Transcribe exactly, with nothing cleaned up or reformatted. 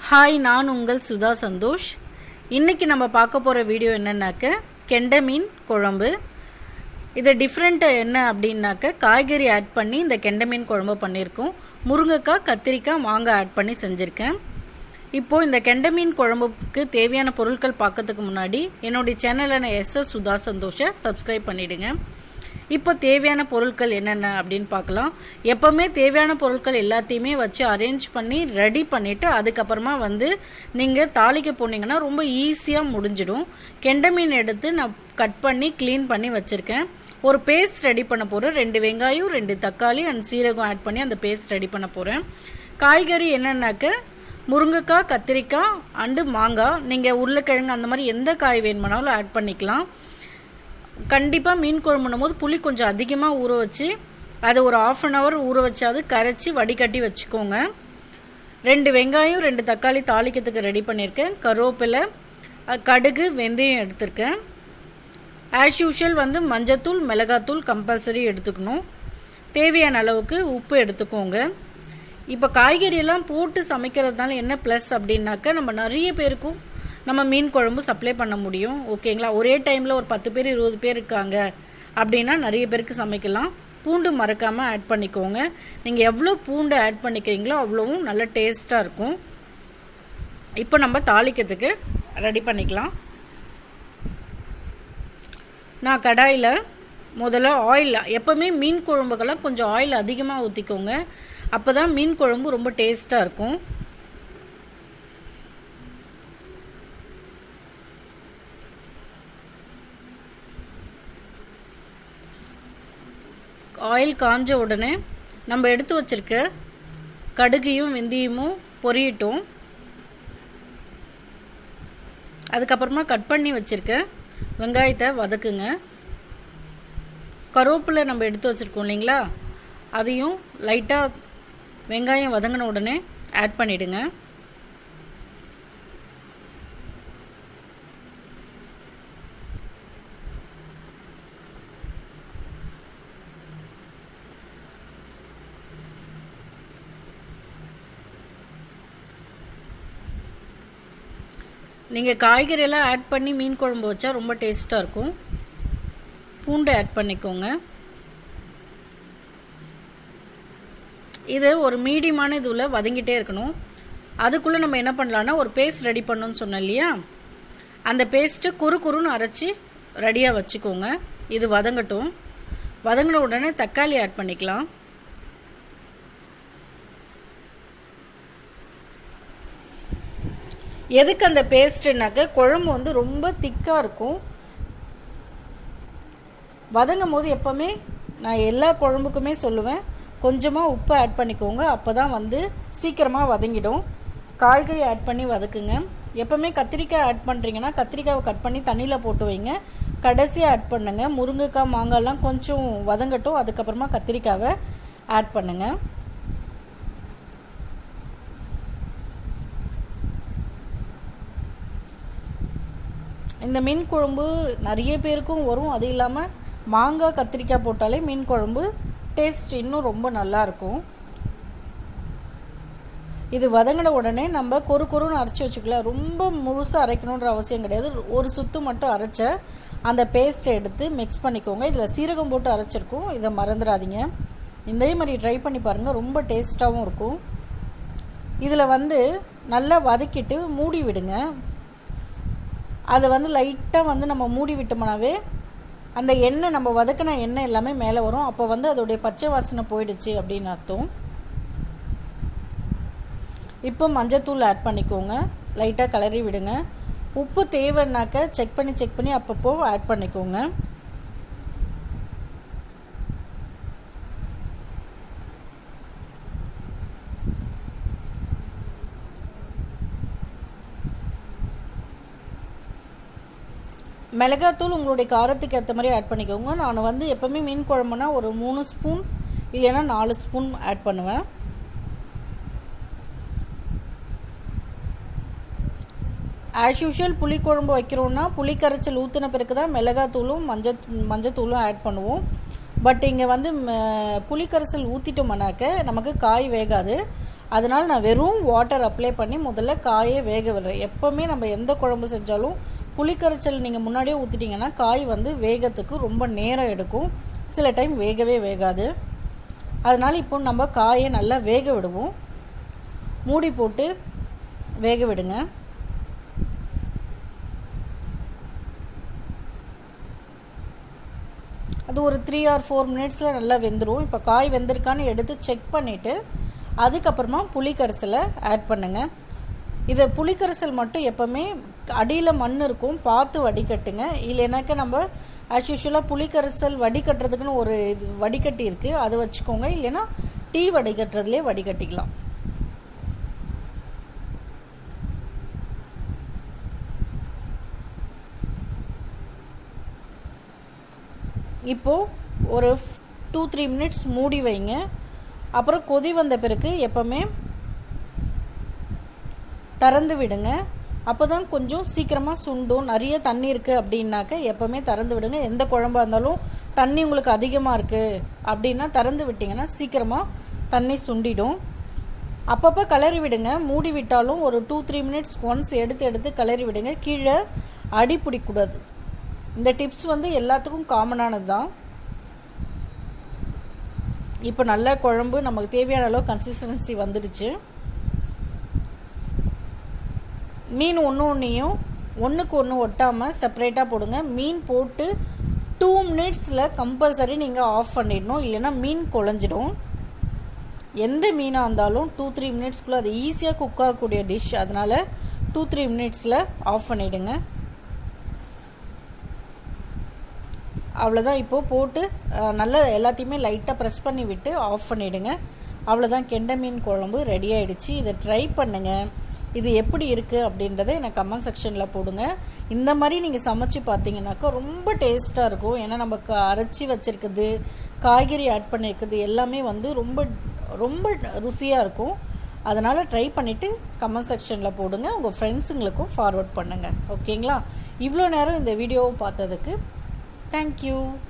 Hi, நான் உங்கள் சுதா சந்தோஷ். இன்றைக்கி நம்ம பார்க்க போகிற வீடியோ என்னன்னாக்க கெண்டை மீன் குழம்பு. இது டிஃப்ரெண்ட்டு என்ன அப்படின்னாக்க காய்கறி ஆட் பண்ணி இந்த கெண்டை மீன் குழம்பு பண்ணியிருக்கோம். முருங்கைக்காய், கத்திரிக்காய், மாங்காய் ஆட் பண்ணி செஞ்சுருக்கேன். இப்போது இந்த கெண்டை மீன் குழம்புக்கு தேவையான பொருட்கள் பார்க்கறதுக்கு முன்னாடி என்னுடைய சேனலான எஸ்எஸ் சுதா சந்தோஷை சப்ஸ்கிரைப் பண்ணிவிடுங்க. இப்போ தேவையான பொருட்கள் என்னென்ன அப்படின்னு பார்க்கலாம். எப்போவுமே தேவையான பொருட்கள் எல்லாத்தையுமே வச்சு அரேஞ்ச் பண்ணி ரெடி பண்ணிவிட்டு அதுக்கப்புறமா வந்து நீங்கள் தாளிக்க போனீங்கன்னா ரொம்ப ஈஸியாக முடிஞ்சிடும். கெண்டை மீன் எடுத்து நான் கட் பண்ணி க்ளீன் பண்ணி வச்சுருக்கேன். ஒரு பேஸ்ட் ரெடி பண்ண போகிறேன். ரெண்டு வெங்காயம், ரெண்டு தக்காளி அண்ட் சீரகம் ஆட் பண்ணி அந்த பேஸ்ட் ரெடி பண்ண போகிறேன். காய்கறி என்னென்னாக்க முருங்கைக்காய், கத்திரிக்காய் அண்டு மாங்காய். நீங்கள் உருளைக்கிழங்கு அந்த மாதிரி எந்த காய் வேணுமானாலும் ஆட் பண்ணிக்கலாம். கண்டிப்பாக மீன் குழம்புனும் போது புளி கொஞ்சம் அதிகமாக ஊற வச்சு அதை ஒரு ஆஃப் அன் ஹவர் ஊற வச்சாது கரைச்சி வடிகட்டி வச்சுக்கோங்க. ரெண்டு வெங்காயம், ரெண்டு தக்காளி தாளிக்கிறதுக்கு ரெடி பண்ணியிருக்கேன். கருவேப்பிலை, கடுகு, வெந்தயம் எடுத்திருக்கேன். ஆஸ் யூஷுவல் வந்து மஞ்சத்தூள், மிளகாத்தூள் கம்பல்சரி எடுத்துக்கணும். தேவையான அளவுக்கு உப்பு எடுத்துக்கோங்க. இப்போ காய்கறியெல்லாம் போட்டு சமைக்கிறதுனால என்ன ப்ளஸ் அப்படின்னாக்கா நம்ம நிறைய பேருக்கும் நம்ம மீன் குழம்பு சப்ளை பண்ண முடியும். ஓகேங்களா? ஒரே டைமில் ஒரு பத்து பேர் இருபது பேர் இருக்காங்க அப்படின்னா நிறைய பேருக்கு சமைக்கலாம். பூண்டு மறக்காமல் ஆட் பண்ணிக்கோங்க. நீங்கள் எவ்வளோ பூண்டு ஆட் பண்ணிக்கிறீங்களோ அவ்வளோவும் நல்ல டேஸ்ட்டாக இருக்கும். இப்போ நம்ம தாளிக்கிறதுக்கு ரெடி பண்ணிக்கலாம். நான் கடாயில் முதல்ல ஆயில், எப்போவுமே மீன் குழம்புக்கெல்லாம் கொஞ்சம் ஆயில் அதிகமாக ஊற்றிக்கோங்க. அப்போ தான் மீன் குழம்பு ரொம்ப டேஸ்ட்டாக இருக்கும். ஆயில் காஞ்ச உடனே நம்ம எடுத்து வச்சிருக்க கடுகையும் வெந்தயமும் பொரியட்டும். அதுக்கப்புறமா கட் பண்ணி வச்சிருக்க வெங்காயத்தை வதக்குங்க. கருவேப்பிலை நம்ம எடுத்து வச்சுருக்கோம் இல்லைங்களா, அதையும் லைட்டாக வெங்காயம் வதங்கின உடனே ஆட் பண்ணிவிடுங்க. நீங்கள் காய்கறியெல்லாம் ஆட் பண்ணி மீன் குழம்பு வச்சா ரொம்ப டேஸ்ட்டாக இருக்கும். பூண்டு ஆட் பண்ணிக்கோங்க. இது ஒரு மீடியமான இதுவில் வதங்கிட்டே இருக்கணும். அதுக்குள்ளே நம்ம என்ன பண்ணலான்னா ஒரு பேஸ்ட் ரெடி பண்ணணும்னு சொன்னோம் இல்லையா, அந்த பேஸ்ட்டு குறு குறுன்னு அரைச்சி ரெடியாக வச்சுக்கோங்க. இது வதங்கட்டும். வதங்கின உடனே தக்காளி ஆட் பண்ணிக்கலாம். எதுக்கு அந்த பேஸ்ட்டுனாக்க குழம்பு வந்து ரொம்ப திக்காக இருக்கும். வதங்கும் போது எப்போவுமே நான் எல்லா குழம்புக்குமே சொல்லுவேன், கொஞ்சமாக உப்பு ஆட் பண்ணிக்கோங்க. அப்போ தான் வந்து சீக்கிரமாக வதங்கிடும். காய்கறி ஆட் பண்ணி வதக்குங்க. எப்போவுமே கத்திரிக்காய் ஆட் பண்ணுறீங்கன்னா கத்திரிக்காவை கட் பண்ணி தண்ணியில் போட்டு வைங்க. கடைசியாக ஆட் பண்ணுங்க. முருங்கைக்காய், மாங்காய்லாம் கொஞ்சம் வதங்கட்டும். அதுக்கப்புறமா கத்திரிக்காவை ஆட் பண்ணுங்கள். இந்த மீன் குழம்பு நிறைய பேருக்கும் வரும். அது இல்லாமல் மாங்காய், கத்திரிக்காய் போட்டாலே மீன் குழம்பு டேஸ்ட் இன்னும் ரொம்ப நல்லாயிருக்கும். இது வதங்கின உடனே நம்ம கொரு கொருன்னு அரைச்சி வச்சுக்கலாம். ரொம்ப முழுசாக அரைக்கணுன்ற அவசியம் கிடையாது. ஒரு சுத்து மட்டும் அரைச்ச அந்த பேஸ்ட்டை எடுத்து மிக்ஸ் பண்ணிக்கோங்க. இதில் சீரகம் போட்டு அரைச்சிருக்கோம், இதை மறந்துடாதீங்க. இதே மாதிரி ட்ரை பண்ணி பாருங்கள், ரொம்ப டேஸ்ட்டாகவும் இருக்கும். இதில் வந்து நல்லா வதக்கிட்டு மூடி விடுங்க. அதை வந்து லைட்டாக வந்து நம்ம மூடி விட்டோம்னாவே அந்த எண்ணெய், நம்ம வதக்கின எண்ணெய் எல்லாமே மேலே வரும். அப்போ வந்து அதோடைய பச்சை வாசனை போயிடுச்சு அப்படின்னு அர்த்தம். இப்போ மஞ்சத்தூள் ஆட் பண்ணிக்கோங்க. லைட்டாக கிளறி விடுங்க. உப்பு தேவைன்னாக்க செக் பண்ணி செக் பண்ணி அப்பப்போ ஆட் பண்ணிக்கோங்க. மிளகாத்தூள் உங்களுடைய காரத்துக்கு ஏற்ற மாதிரி ஆட் பண்ணிக்கோங்க. நான் வந்து எப்போவுமே மீன் குழம்புனா ஒரு மூணு ஸ்பூன் இல்லைன்னா நாலு ஸ்பூன் ஆட் பண்ணுவேன். ஆஸ் யூஷுவல் புளி குழம்பு வைக்கிறோன்னா புளி கரைச்சல் ஊற்றின பிறகு தான் மிளகாத்தூளும் மஞ்சள் மஞ்சத்தூளும் ஆட் பண்ணுவோம். பட் இங்கே வந்து புளி கரைசல் ஊற்றிட்டோம்னாக்க நமக்கு காய் வேகாது. அதனால் நான் வெறும் வாட்டர் அப்ளை பண்ணி முதல்ல காயை வேக விடுறேன். எப்போவுமே நம்ம எந்த குழம்பு செஞ்சாலும் புளிக்கரைச்சல் நீங்கள் முன்னாடியே ஊற்றிட்டிங்கன்னா காய் வந்து வேகத்துக்கு ரொம்ப நேரம் எடுக்கும், சில டைம் வேகவே வேகாது. அதனால் இப்போ நம்ம காயை நல்லா வேக விடுவோம். மூடி போட்டு வேக விடுங்க. அது ஒரு த்ரீ ஆர் ஃபோர் மினிட்ஸில் நல்லா வெந்துடும். இப்போ காய் வெந்திருக்கான்னு எடுத்து செக் பண்ணிவிட்டு அதுக்கப்புறமா புளிக்கரைசலை ஆட் பண்ணுங்கள். இதை புளிக்கரைசல் மட்டும் எப்போவுமே அடியில் மண் இருக்கும், பார்த்து வடிகட்டுங்க. இல்லைனாக்கா நம்ம ஆஸ் யூஷுவலாக புளிக்கரைசல் வடிகட்டுறதுக்குன்னு ஒரு இது வடிகட்டி இருக்குது, அது வச்சுக்கோங்க. இல்லைன்னா டீ வடிகட்டுறதுலேயே வடிகட்டிக்கலாம். இப்போது ஒரு டூ த்ரீ மினிட்ஸ் மூடி வைங்க. அப்புறம் கொதி வந்த பிறகு எப்போவுமே திறந்து விடுங்க. அப்போ தான் கொஞ்சம் சீக்கிரமாக சுண்டும். நிறைய தண்ணி இருக்குது அப்படின்னாக்க எப்போவுமே திறந்து விடுங்க. எந்த குழம்பாக இருந்தாலும் தண்ணி உங்களுக்கு அதிகமாக இருக்குது அப்படின்னா திறந்து விட்டிங்கன்னா சீக்கிரமாக தண்ணி சுண்டிடும். அப்பப்போ கிளறி விடுங்க. மூடி விட்டாலும் ஒரு டூ த்ரீ மினிட்ஸ் ஒன்ஸ் எடுத்து எடுத்து கிளறி விடுங்க. கீழே அடி பிடிக்கூடாது. இந்த டிப்ஸ் வந்து எல்லாத்துக்கும் காமனானது தான். இப்போ நல்ல குழம்பு நமக்கு தேவையான அளவு கன்சிஸ்டன்சி வந்துடுச்சு. மீன் ஒன்று ஒன்றையும் ஒன்றுக்கு ஒன்று ஒட்டாமல் செப்பரேட்டாக போடுங்க. மீன் போட்டு டூ மினிட்ஸில் கம்பல்சரி நீங்கள் ஆஃப் பண்ணிடணும், இல்லைன்னா மீன் குழஞ்சிடும். எந்த மீனாக இருந்தாலும் டூ த்ரீ மினிட்ஸ்க்குள்ளே அது ஈஸியாக குக் ஆகக்கூடிய டிஷ். அதனால் டூ த்ரீ மினிட்ஸில் ஆஃப் பண்ணிவிடுங்க. அவ்வளோதான். இப்போது போட்டு நல்லா எல்லாத்தையுமே லைட்டாக ப்ரெஸ் பண்ணி விட்டு ஆஃப் பண்ணிவிடுங்க. அவ்வளோதான், கெண்டை மீன் குழம்பு ரெடி ஆகிடுச்சு. இதை ட்ரை பண்ணுங்கள். இது எப்படி இருக்குது அப்படின்றத எனக்கு கமெண்ட் செக்ஷனில் போடுங்க. இந்த மாதிரி நீங்கள் சமைச்சு பார்த்தீங்கன்னாக்கா ரொம்ப டேஸ்ட்டாக இருக்கும். ஏன்னா நம்ம க அரைச்சி வச்சுருக்குது, காய்கறி ஆட் பண்ணியிருக்குது எல்லாமே வந்து ரொம்ப ரொம்ப ருசியாக இருக்கும். அதனால் ட்ரை பண்ணிவிட்டு கமெண்ட் செக்ஷனில் போடுங்க. உங்கள் ஃப்ரெண்ட்ஸுங்களுக்கும் ஃபார்வர்ட் பண்ணுங்கள். ஓகேங்களா? இவ்வளோ நேரம் இந்த வீடியோவை பார்த்ததுக்கு தேங்க்யூ.